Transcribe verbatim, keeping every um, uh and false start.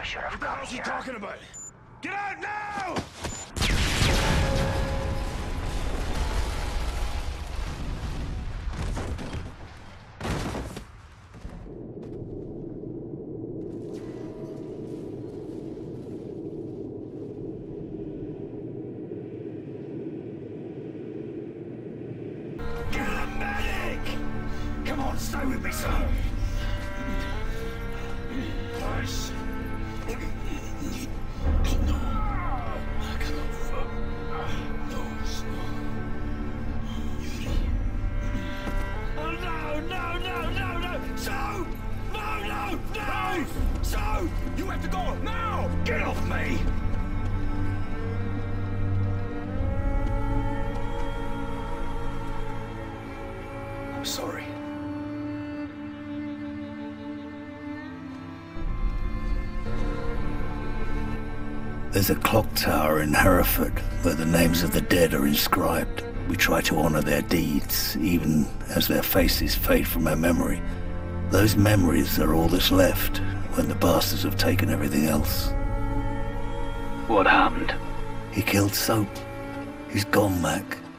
should have What the come hell's he here. talking about? Get out now! Get a medic! Come on, stay with me, son. Nice. No. I cannot fuck. No, it's not. Yuri. Oh, no, no, no, no, no! So! No, no, no! So! You have to go now! Get off me! I'm sorry. There's a clock tower in Hereford where the names of the dead are inscribed. We try to honor their deeds, even as their faces fade from our memory. Those memories are all that's left when the bastards have taken everything else. What happened? He killed Soap. He's gone, Mac.